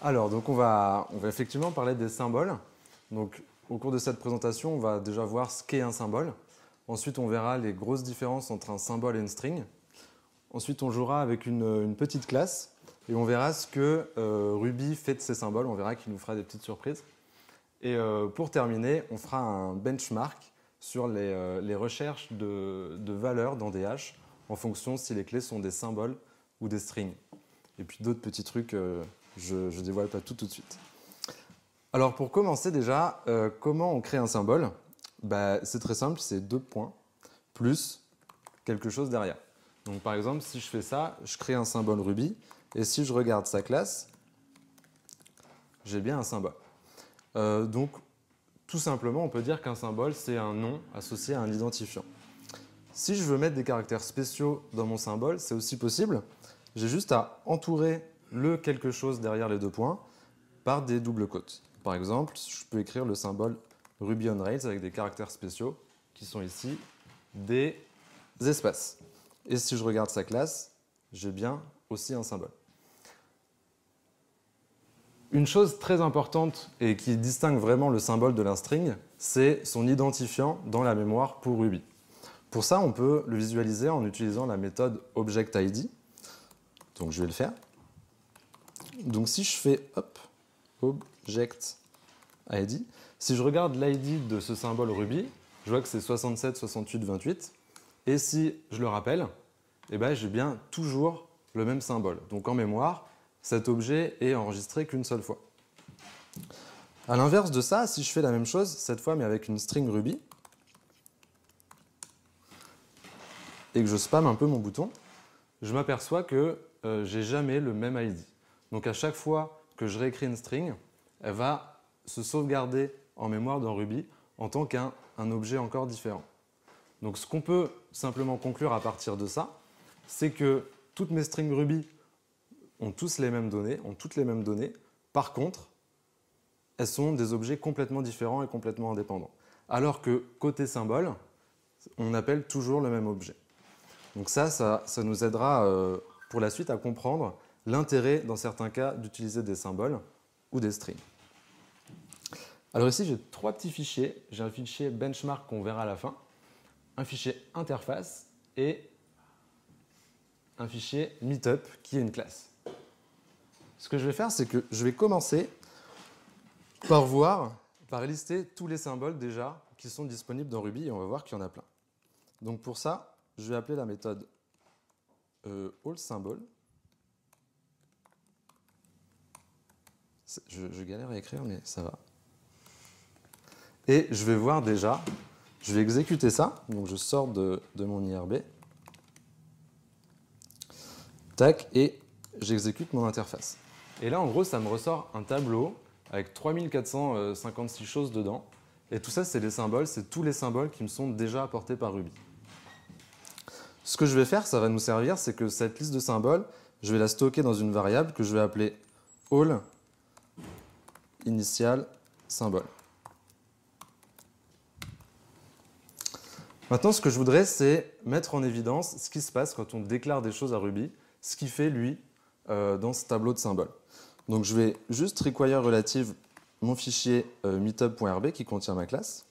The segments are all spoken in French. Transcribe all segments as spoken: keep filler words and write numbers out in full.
Alors, donc on va, on va effectivement parler des symboles. Donc, au cours de cette présentation, on va déjà voir ce qu'est un symbole. Ensuite, on verra les grosses différences entre un symbole et une string. Ensuite, on jouera avec une, une petite classe et on verra ce que euh, Ruby fait de ces symboles. On verra qu'il nous fera des petites surprises. Et euh, pour terminer, on fera un benchmark sur les, euh, les recherches de, de valeurs dans des hashes en fonction si les clés sont des symboles ou des strings. Et puis d'autres petits trucs, euh, je ne dévoile pas tout tout de suite. Alors pour commencer déjà, euh, comment on crée un symbole? Bah, c'est très simple, c'est deux points plus quelque chose derrière. Donc par exemple, si je fais ça, je crée un symbole Ruby, et si je regarde sa classe, j'ai bien un symbole. Euh, donc tout simplement, on peut dire qu'un symbole, c'est un nom associé à un identifiant. Si je veux mettre des caractères spéciaux dans mon symbole, c'est aussi possible. J'ai juste à entourer le quelque chose derrière les deux points par des doubles quotes. Par exemple, je peux écrire le symbole Ruby on Rails avec des caractères spéciaux qui sont ici des espaces. Et si je regarde sa classe, j'ai bien aussi un symbole. Une chose très importante et qui distingue vraiment le symbole de la string, c'est son identifiant dans la mémoire pour Ruby. Pour ça, on peut le visualiser en utilisant la méthode ObjectID. Donc je vais le faire. Donc si je fais hop, ObjectID, si je regarde l'I D de ce symbole Ruby, je vois que c'est soixante-sept, soixante-huit, vingt-huit. Et si je le rappelle, eh ben, j'ai bien toujours le même symbole. Donc en mémoire, cet objet est enregistré qu'une seule fois. A l'inverse de ça, si je fais la même chose, cette fois mais avec une string Ruby, et que je spamme un peu mon bouton, je m'aperçois que euh, j'ai jamais le même I D. Donc à chaque fois que je réécris une string, elle va se sauvegarder en mémoire dans Ruby en tant qu'un un objet encore différent. Donc ce qu'on peut simplement conclure à partir de ça, c'est que toutes mes strings Ruby ont tous les mêmes données, ont toutes les mêmes données. Par contre, elles sont des objets complètement différents et complètement indépendants. Alors que côté symbole, on appelle toujours le même objet. Donc ça, ça, ça nous aidera euh, pour la suite à comprendre l'intérêt, dans certains cas, d'utiliser des symboles ou des strings. Alors ici, j'ai trois petits fichiers. J'ai un fichier benchmark qu'on verra à la fin, un fichier interface et un fichier meetup qui est une classe. Ce que je vais faire, c'est que je vais commencer par voir, par lister tous les symboles déjà qui sont disponibles dans Ruby et on va voir qu'il y en a plein. Donc pour ça, je vais appeler la méthode euh, allSymbol. Je, je galère à écrire, mais ça va. Et je vais voir déjà, je vais exécuter ça. Donc je sors de, de mon I R B. Tac, et j'exécute mon interface. Et là, en gros, ça me ressort un tableau avec trois mille quatre cent cinquante-six choses dedans. Et tout ça, c'est des symboles, c'est tous les symboles qui me sont déjà apportés par Ruby. Ce que je vais faire, ça va nous servir, c'est que cette liste de symboles, je vais la stocker dans une variable que je vais appeler all initial symbole. Maintenant, ce que je voudrais, c'est mettre en évidence ce qui se passe quand on déclare des choses à Ruby, ce qu'il fait, lui, euh, dans ce tableau de symboles. Donc, je vais juste require relative mon fichier euh, meetup.rb qui contient ma classe.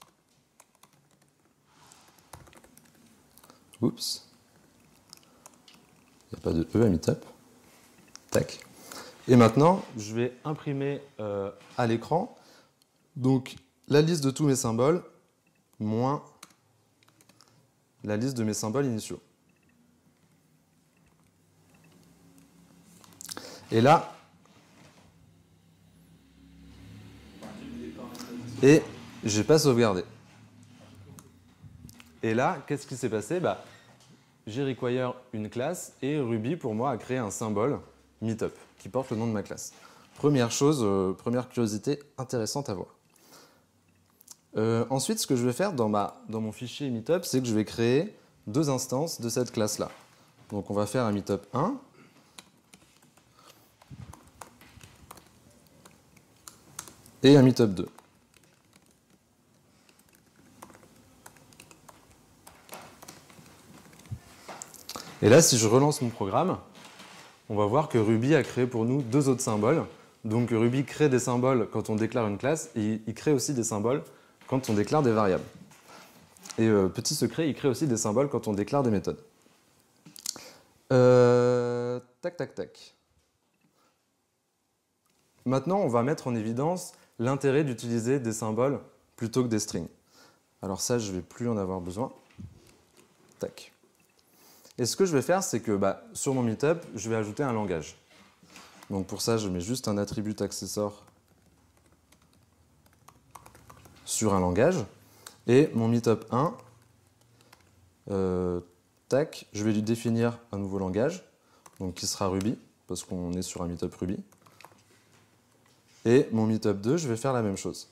Oups. Il n'y a pas de E à meetup. Tac. Et maintenant, je vais imprimer euh, à l'écran donc la liste de tous mes symboles moins la liste de mes symboles initiaux. Et là, et j'ai pas sauvegardé. Et là, qu'est-ce qui s'est passé? Bah, j'ai require une classe et Ruby, pour moi, a créé un symbole meetup qui porte le nom de ma classe. Première chose, euh, première curiosité intéressante à voir. Euh, ensuite, ce que je vais faire dans, ma, dans mon fichier meetup, c'est que je vais créer deux instances de cette classe-là. Donc on va faire un meetup un. Et un meetup deux. Et là, si je relance mon programme, on va voir que Ruby a créé pour nous deux autres symboles. Donc Ruby crée des symboles quand on déclare une classe et il crée aussi des symboles quand on déclare des variables. Et euh, petit secret, il crée aussi des symboles quand on déclare des méthodes. Euh, tac, tac, tac. Maintenant, on va mettre en évidence l'intérêt d'utiliser des symboles plutôt que des strings. Alors ça, je ne vais plus en avoir besoin. Tac. Et ce que je vais faire, c'est que bah, sur mon meetup, je vais ajouter un langage. Donc pour ça, je mets juste un attribut accessor sur un langage. Et mon meetup un, euh, tac, je vais lui définir un nouveau langage, donc qui sera Ruby, parce qu'on est sur un meetup Ruby. Et mon meetup deux, je vais faire la même chose.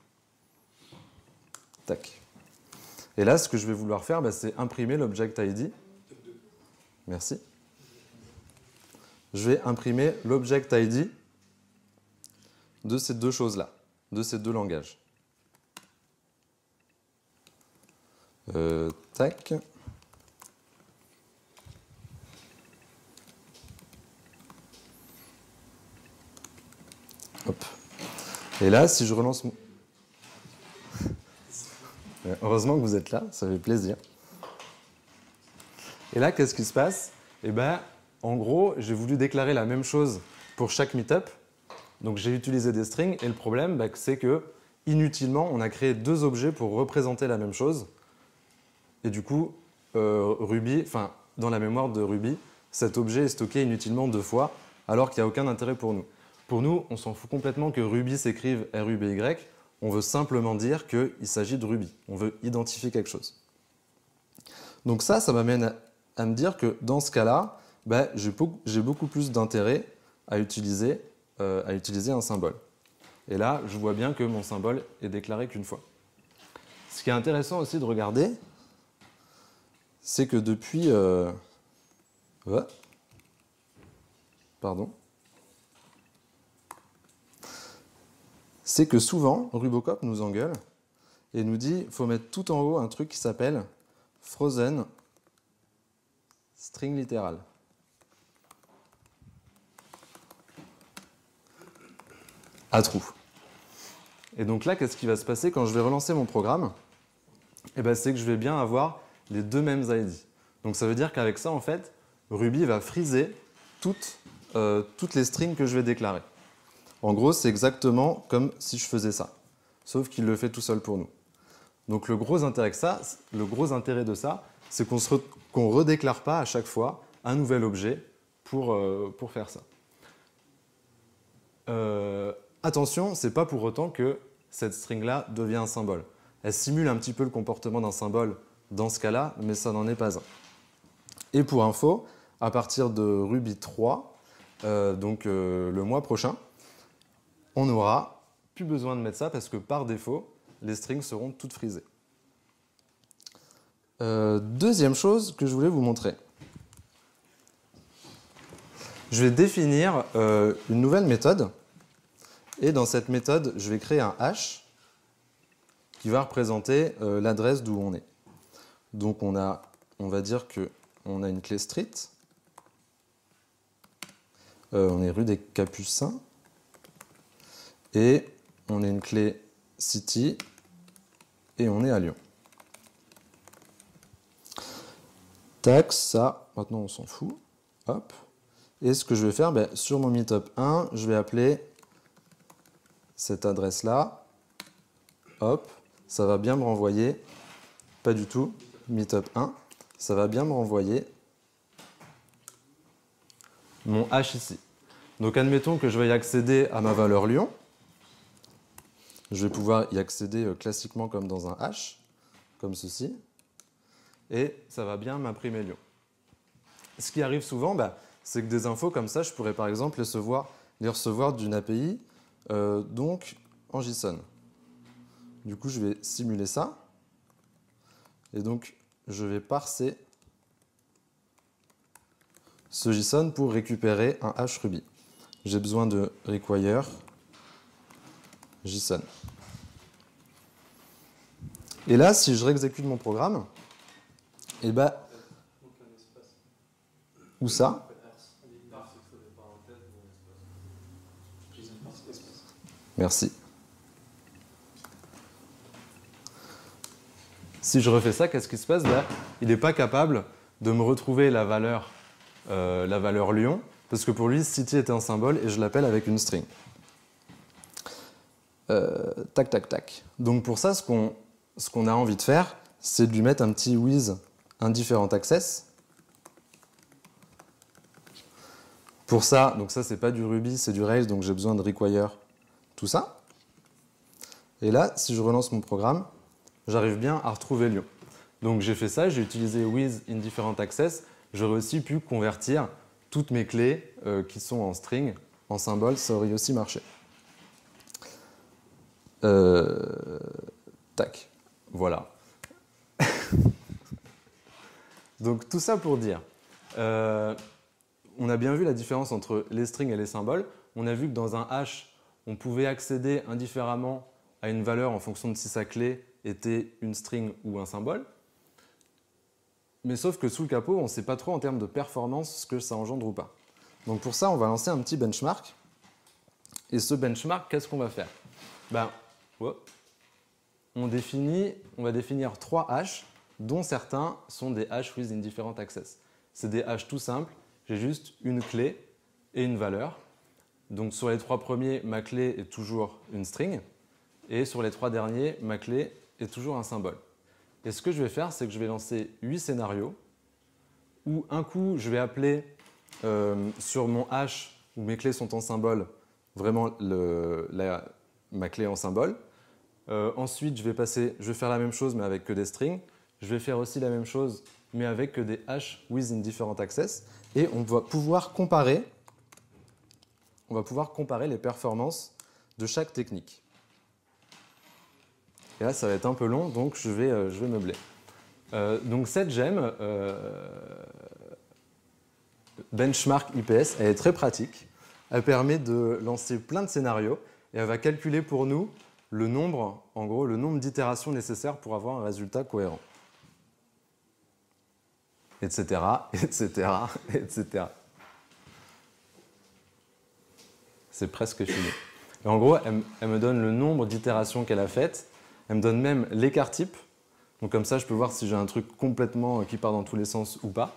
Tac. Et là, ce que je vais vouloir faire, bah, c'est imprimer l'object I D. Merci. Je vais imprimer l'object I D de ces deux choses-là, de ces deux langages. Euh, tac. Hop. Et là, si je relance mon... Heureusement que vous êtes là, ça fait plaisir. Et là, qu'est-ce qui se passe? Eh bien, en gros, j'ai voulu déclarer la même chose pour chaque meetup. Donc j'ai utilisé des strings et le problème, bah, c'est que inutilement, on a créé deux objets pour représenter la même chose. Et du coup, euh, Ruby, enfin, dans la mémoire de Ruby, cet objet est stocké inutilement deux fois, alors qu'il n'y a aucun intérêt pour nous. Pour nous, on s'en fout complètement que Ruby s'écrive R U B Y. On veut simplement dire qu'il s'agit de Ruby. On veut identifier quelque chose. Donc ça, ça m'amène à, à me dire que dans ce cas-là, bah, j'ai beaucoup, j'ai beaucoup plus d'intérêt à utiliser, euh, à utiliser un symbole. Et là, je vois bien que mon symbole est déclaré qu'une fois. Ce qui est intéressant aussi de regarder, c'est que depuis... Euh... Ouais. Pardon. C'est que souvent, Rubocop nous engueule et nous dit qu'il faut mettre tout en haut un truc qui s'appelle frozen string littéral. À trou. Et donc là, qu'est-ce qui va se passer quand je vais relancer mon programme? Eh ben, c'est que je vais bien avoir les deux mêmes I D. Donc ça veut dire qu'avec ça, en fait, Ruby va freezer toutes, euh, toutes les strings que je vais déclarer. En gros, c'est exactement comme si je faisais ça, sauf qu'il le fait tout seul pour nous. Donc le gros intérêt, que ça, le gros intérêt de ça, c'est qu'on ne qu'on redéclare pas à chaque fois un nouvel objet pour, euh, pour faire ça. Euh, attention, ce n'est pas pour autant que cette string-là devient un symbole. Elle simule un petit peu le comportement d'un symbole dans ce cas-là, mais ça n'en est pas un. Et pour info, à partir de Ruby trois, euh, donc euh, le mois prochain, on n'aura plus besoin de mettre ça parce que par défaut, les strings seront toutes frisées. Euh, deuxième chose que je voulais vous montrer. Je vais définir euh, une nouvelle méthode. Et dans cette méthode, je vais créer un hash qui va représenter euh, l'adresse d'où on est. Donc on a, on va dire qu'on a une clé street. Euh, on est rue des Capucins. Et on a une clé city. Et on est à Lyon. Tac, ça, maintenant on s'en fout. Hop. Et ce que je vais faire, ben, sur mon meetup un, je vais appeler cette adresse-là. Hop, ça va bien me renvoyer, pas du tout, meetup un, ça va bien me renvoyer mon hash ici. Donc admettons que je vais y accéder à ma valeur Lyon. Je vais pouvoir y accéder classiquement comme dans un hash, comme ceci. Et ça va bien m'imprimer Lyon. Ce qui arrive souvent, bah, c'est que des infos comme ça, je pourrais par exemple les recevoir, les recevoir d'une A P I, euh, donc en JSON. Du coup, je vais simuler ça. Et donc, je vais parser ce JSON pour récupérer un hash Ruby. J'ai besoin de require JSON. Et là, si je réexécute mon programme, et ben, où ça? Merci. Si je refais ça, qu'est-ce qui se passe? Là, il n'est pas capable de me retrouver la valeur, euh, la valeur Lyon, parce que pour lui, city était un symbole et je l'appelle avec une string. Euh, tac, tac, tac. Donc pour ça, ce qu'on ce qu'on a envie de faire, c'est de lui mettre un petit with indifferent access. Pour ça, donc ça, c'est pas du Ruby, c'est du Rails, donc j'ai besoin de require tout ça. Et là, si je relance mon programme, j'arrive bien à retrouver Lyon. Donc j'ai fait ça, j'ai utilisé with indifferent access. J'aurais aussi pu convertir toutes mes clés euh, qui sont en string, en symbole, ça aurait aussi marché. Euh, tac, voilà. Donc tout ça pour dire, euh, on a bien vu la différence entre les strings et les symboles. On a vu que dans un hash, on pouvait accéder indifféremment à une valeur en fonction de si sa clé était une string ou un symbole. Mais sauf que sous le capot, on ne sait pas trop en termes de performance ce que ça engendre ou pas. Donc pour ça, on va lancer un petit benchmark. Et ce benchmark, qu'est-ce qu'on va faire? Ben, on, définit, on va définir trois hashes, dont certains sont des hashes with indifferent access. C'est des hashes tout simples. J'ai juste une clé et une valeur. Donc sur les trois premiers, ma clé est toujours une string. Et sur les trois derniers, ma clé est toujours un symbole. Et ce que je vais faire, c'est que je vais lancer huit scénarios où un coup, je vais appeler euh, sur mon hash où mes clés sont en symbole, vraiment le, la, ma clé en symbole. Euh, ensuite, je vais, passer, je vais faire la même chose mais avec que des strings. Je vais faire aussi la même chose mais avec que des hashes with indifferent access. Et on va pouvoir comparer, on va pouvoir comparer les performances de chaque technique. Et là, ça va être un peu long, donc je vais, euh, je vais meubler. Euh, donc cette gemme, euh, Benchmark I P S, elle est très pratique. Elle permet de lancer plein de scénarios et elle va calculer pour nous le nombre, en gros, le nombre d'itérations nécessaires pour avoir un résultat cohérent. Etc, et cetera, et cetera. C'est presque fini. Et en gros, elle, elle me donne le nombre d'itérations qu'elle a faites. Elle me donne même l'écart type. Donc comme ça, je peux voir si j'ai un truc complètement qui part dans tous les sens ou pas.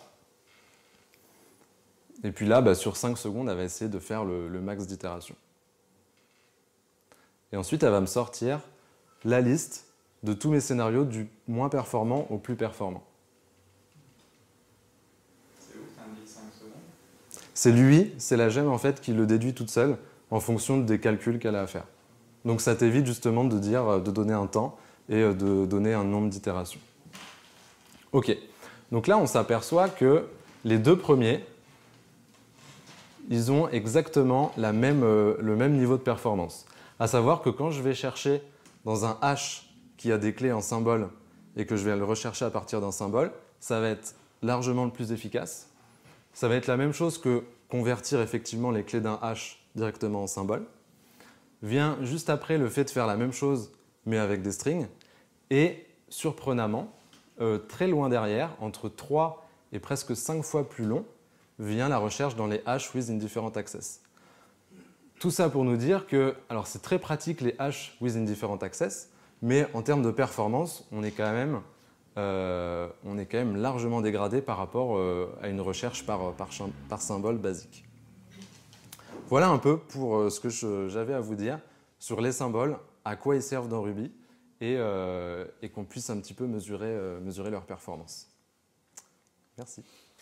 Et puis là, bah, sur cinq secondes, elle va essayer de faire le, le max d'itérations. Et ensuite, elle va me sortir la liste de tous mes scénarios du moins performant au plus performant. C'est où que tu indiques cinq secondes? C'est lui, c'est la gemme en fait qui le déduit toute seule en fonction des calculs qu'elle a à faire. Donc ça t'évite justement de dire, de donner un temps et de donner un nombre d'itérations. Ok, donc là on s'aperçoit que les deux premiers, ils ont exactement la même, euh, le même niveau de performance. À savoir que quand je vais chercher dans un hash qui a des clés en symbole et que je vais le rechercher à partir d'un symbole, ça va être largement le plus efficace. Ça va être la même chose que convertir effectivement les clés d'un hash directement en symbole. Vient juste après le fait de faire la même chose mais avec des strings. Et surprenamment, euh, très loin derrière, entre trois et presque cinq fois plus long, vient la recherche dans les hashes with indifferent access. Tout ça pour nous dire que, alors c'est très pratique les hashes with indifferent access, mais en termes de performance, on est quand même, euh, on est quand même largement dégradé par rapport euh, à une recherche par, par, par symbole basique. Voilà un peu pour euh, ce que j'avais à vous dire sur les symboles, à quoi ils servent dans Ruby, et, euh, et qu'on puisse un petit peu mesurer, euh, mesurer leur performance. Merci.